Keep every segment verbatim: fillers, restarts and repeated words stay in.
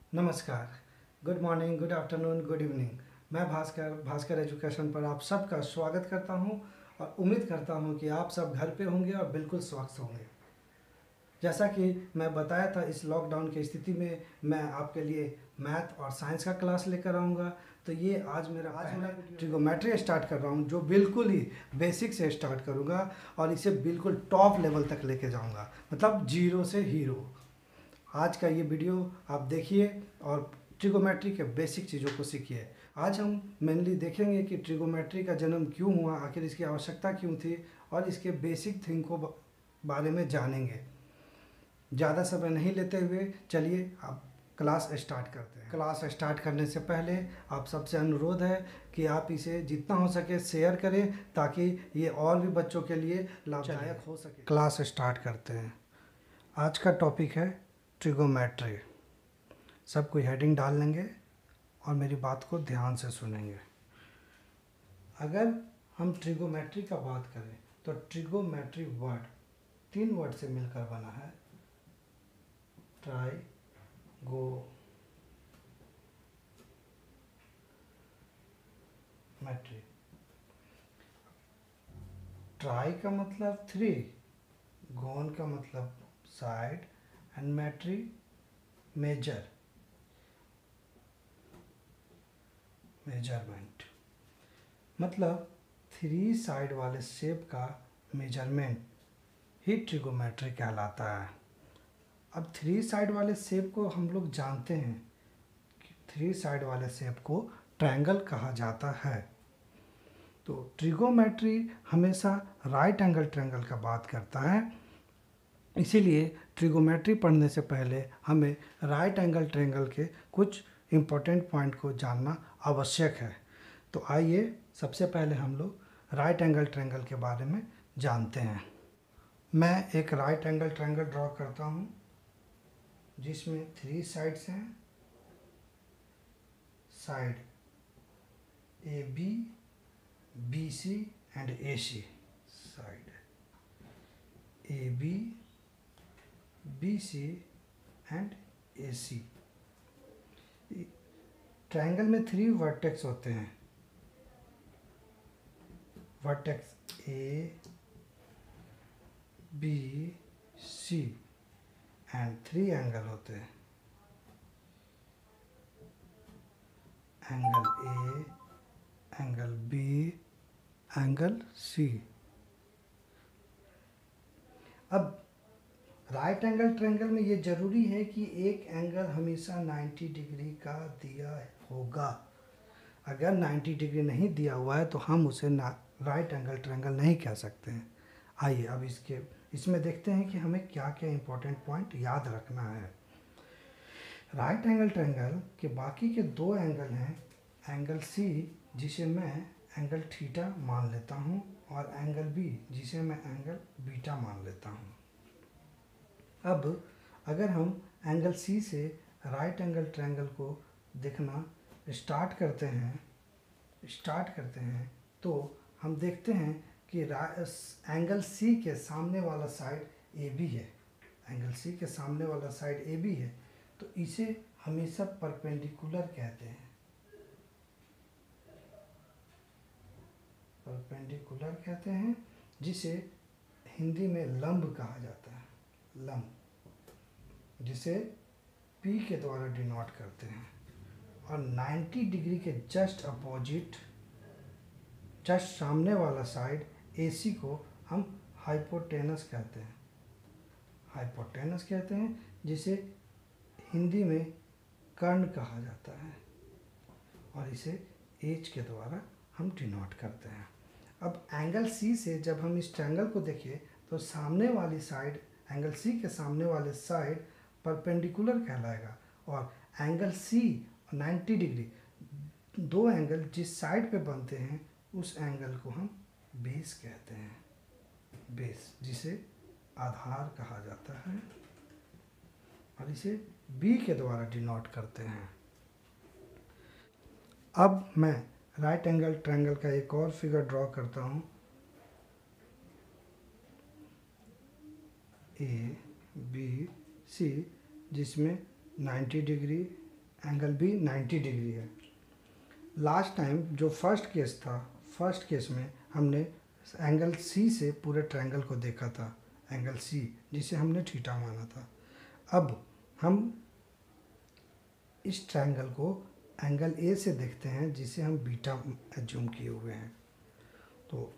नमस्कार, good morning, good afternoon, good evening. मैं Bhaskar Bhaskar education पर आप सबका स्वागत करता हूं और उम्मीद करता हूं कि आप सब घर पे होंगे और बिल्कुल स्वस्थ होंगे। जैसा कि मैं बताया था, इस लॉकडाउन की स्थिति में मैं आपके लिए मैथ और साइंस का क्लास लेकर आऊँगा। तो ये आज मेरा आज मैं ट्रिगोमेट्री स्टार्ट कर रहा हूँ, जो बिल्कुल ही बेसिक से स्टार्ट करूँगा और इसे बिल्कुल टॉप लेवल तक लेके जाऊँगा, मतलब जीरो से हीरो। आज का ये वीडियो आप देखिए और ट्रिगोमेट्री के बेसिक चीज़ों को सीखिए। आज हम मेनली देखेंगे कि ट्रिगोमेट्री का जन्म क्यों हुआ, आखिर इसकी आवश्यकता क्यों थी और इसके बेसिक थिंग को बारे में जानेंगे। ज़्यादा समय नहीं लेते हुए चलिए आप क्लास स्टार्ट करते हैं। क्लास स्टार्ट करने से पहले आप सबसे अनुरोध है कि आप इसे जितना हो सके शेयर करें, ताकि ये और भी बच्चों के लिए लाभदायक हो सके। क्लास स्टार्ट करते हैं। आज का टॉपिक है ट्रिगोमेट्री। सब कोई हेडिंग डाल लेंगे और मेरी बात को ध्यान से सुनेंगे। अगर हम ट्रिगोमेट्री का बात करें तो ट्रिगोमेट्री वर्ड तीन वर्ड से मिलकर बना है। ट्राई गो मेट्री। ट्राई का मतलब थ्री, गोन का मतलब side and metry measure, measurement. मतलब थ्री साइड वाले शेप का मेजरमेंट ही ट्रिगोमेट्री कहलाता है। अब थ्री साइड वाले शेप को हम लोग जानते हैं कि थ्री साइड वाले शेप को ट्रायंगल कहा जाता है। तो ट्रिगोमेट्री हमेशा राइट एंगल ट्रायंगल का बात करता है, इसीलिए ट्रिगोमेट्री पढ़ने से पहले हमें राइट एंगल ट्रायंगल के कुछ इम्पोर्टेंट पॉइंट को जानना आवश्यक है। तो आइए सबसे पहले हम लोग राइट एंगल ट्रायंगल के बारे में जानते हैं। मैं एक राइट एंगल ट्रायंगल ड्रॉ करता हूँ जिसमें थ्री साइड्स हैं। Side A B, B C and A C. Side A B, B C and A C. Triangle में थ्री वर्टेक्स होते हैं। Vertex A B C and three angle होते हैं। Angle A, angle B, angle C. अब right angle triangle में ये जरूरी है कि एक एंगल हमेशा नाइन्टी डिग्री का दिया होगा। अगर नाइन्टी डिग्री नहीं दिया हुआ है तो हम उसे राइट एंगल ट्रायंगल नहीं कह सकते हैं। आइए अब इसके इसमें देखते हैं कि हमें क्या क्या इंपॉर्टेंट पॉइंट याद रखना है। राइट एंगल ट्रायंगल के बाकी के दो एंगल हैं। एंगल सी, जिसे मैं एंगल थीटा मान लेता हूँ, और एंगल बी, जिसे मैं एंगल बीटा मान लेता हूँ। अब अगर हम एंगल सी से राइट एंगल ट्रायंगल को देखना स्टार्ट करते हैं स्टार्ट करते हैं तो हम देखते हैं कि एंगल सी के सामने वाला साइड ए बी है। एंगल सी के सामने वाला साइड ए बी है, तो इसे हमेशा परपेंडिकुलर कहते हैं। परपेंडिकुलर कहते हैं, जिसे हिंदी में लंब कहा जाता है। लंब, जिसे P के द्वारा डिनोट करते हैं। और नाइन्टी डिग्री के जस्ट अपोजिट, जस्ट सामने वाला साइड A C को हम हाइपोटेनस कहते हैं। हाइपोटेनस कहते हैं, जिसे हिंदी में कर्ण कहा जाता है, और इसे H के द्वारा हम डिनोट करते हैं। अब एंगल C से जब हम इस ट्रायंगल को देखें तो सामने वाली साइड, एंगल C के सामने वाले साइड परपेंडिकुलर कहलाएगा, और एंगल C नाइन्टी डिग्री, दो एंगल जिस साइड पे बनते हैं उस एंगल को हम बेस कहते हैं। बेस, जिसे आधार कहा जाता है, और इसे B के द्वारा डिनोट करते हैं। अब मैं राइट एंगल ट्रायंगल का एक और फिगर ड्रॉ करता हूँ। ए बी सी, जिसमें ninety degree angle B ninety degree है। लास्ट टाइम जो फर्स्ट केस था, फर्स्ट केस में हमने एंगल सी से पूरे ट्रायंगल को देखा था, एंगल सी जिसे हमने थीटा माना था। अब हम इस ट्रायंगल को एंगल ए से देखते हैं जिसे हम बीटा एज्यूम किए हुए हैं। तो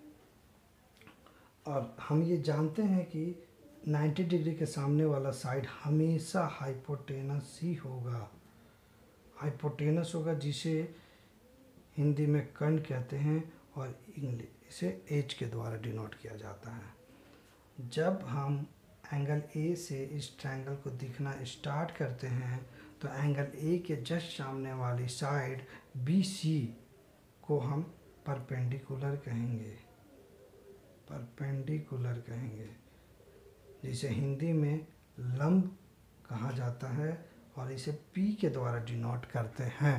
और हम ये जानते हैं कि नाइन्टी डिग्री के सामने वाला साइड हमेशा हाइपोटेनस ही होगा, हाइपोटेनस होगा, जिसे हिंदी में कर्ण कहते हैं और इंग्लिश इसे एच के द्वारा डिनोट किया जाता है। जब हम एंगल ए से इस ट्रायंगल को दिखना स्टार्ट करते हैं तो एंगल ए के जस्ट सामने वाली साइड बी सी को हम परपेंडिकुलर कहेंगे, परपेंडिकुलर कहेंगे, जिसे हिंदी में लंब कहा जाता है और इसे पी के द्वारा डिनोट करते हैं।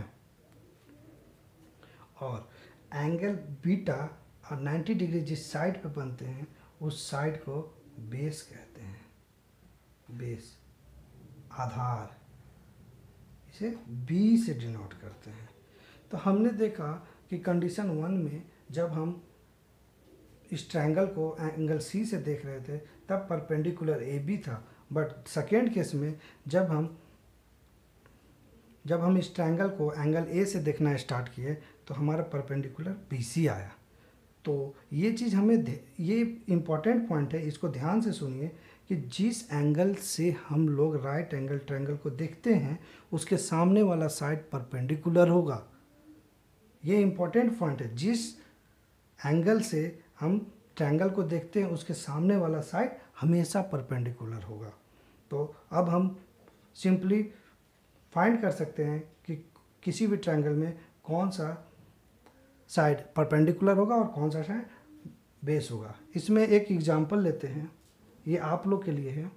और एंगल बीटा और नाइन्टी डिग्री जिस साइड पे बनते हैं उस साइड को बेस कहते हैं, बेस, आधार, इसे बी से डिनोट करते हैं। तो हमने देखा कि कंडीशन वन में जब हम इस ट्रायंगल को एंगल सी से देख रहे थे तब परपेंडिकुलर ए बी था, बट सेकेंड केस में जब हम जब हम इस ट्रायंगल को एंगल ए से देखना स्टार्ट किए तो हमारा परपेंडिकुलर बी सी आया। तो ये चीज़ हमें, ये इम्पॉर्टेंट पॉइंट है, इसको ध्यान से सुनिए कि जिस एंगल से हम लोग राइट एंगल ट्रायंगल को देखते हैं उसके सामने वाला साइड परपेंडिकुलर होगा। ये इम्पॉर्टेंट पॉइंट है, जिस एंगल से हम ट्रायंगल को देखते हैं उसके सामने वाला साइड हमेशा परपेंडिकुलर होगा। तो अब हम सिंपली फाइंड कर सकते हैं कि किसी भी ट्रायंगल में कौन सा साइड परपेंडिकुलर होगा और कौन सा साइड बेस होगा। इसमें एक एग्जांपल लेते हैं, ये आप लोग के लिए है।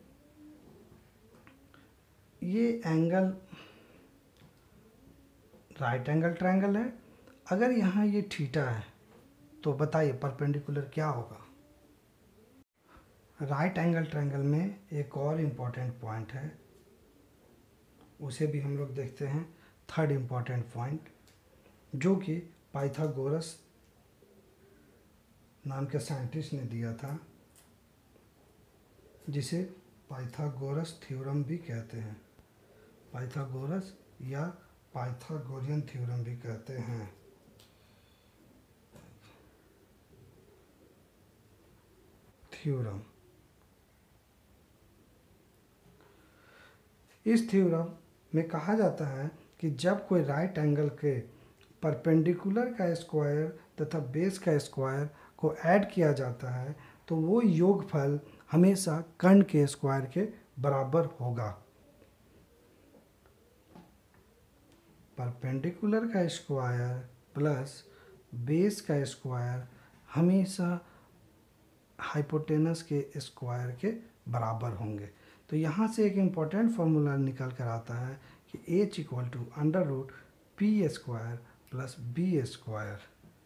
ये एंगल राइट एंगल ट्रायंगल है, अगर यहाँ ये थीटा है तो बताइए परपेंडिकुलर क्या होगा। राइट एंगल ट्रायंगल में एक और इम्पॉर्टेंट पॉइंट है, उसे भी हम लोग देखते हैं, थर्ड इम्पॉर्टेंट पॉइंट, जो कि पाइथागोरस नाम के साइंटिस्ट ने दिया था, जिसे पाइथागोरस थ्योरम भी कहते हैं, पाइथागोरस या पाइथागोरियन थ्योरम भी कहते हैं। थ्योरम, इस थ्योरम में कहा जाता है कि जब कोई राइट एंगल के परपेंडिकुलर का स्क्वायर तथा बेस का स्क्वायर को ऐड किया जाता है तो वो योगफल हमेशा कर्ण के स्क्वायर के बराबर होगा। परपेंडिकुलर का स्क्वायर प्लस बेस का स्क्वायर हमेशा हाइपोटेनस के स्क्वायर के बराबर होंगे। तो यहाँ से एक इम्पॉर्टेंट फॉर्मूला निकल कर आता है कि H equal to under root P square plus B square.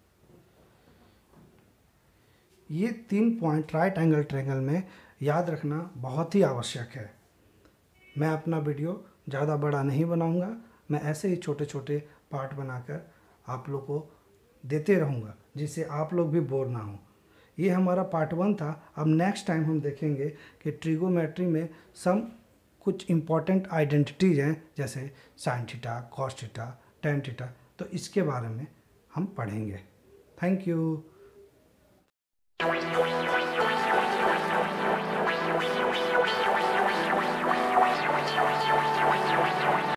ये तीन पॉइंट राइट एंगल ट्रायंगल में याद रखना बहुत ही आवश्यक है। मैं अपना वीडियो ज़्यादा बड़ा नहीं बनाऊंगा, मैं ऐसे ही छोटे छोटे पार्ट बनाकर आप लोग को देते रहूँगा जिससे आप लोग भी बोर ना हो। ये हमारा पार्ट वन था। अब नेक्स्ट टाइम हम देखेंगे कि ट्रिगोमेट्री में सम कुछ इम्पॉर्टेंट आइडेंटिटीज हैं, जैसे sine theta, cos theta, tan theta, तो इसके बारे में हम पढ़ेंगे। Thank you.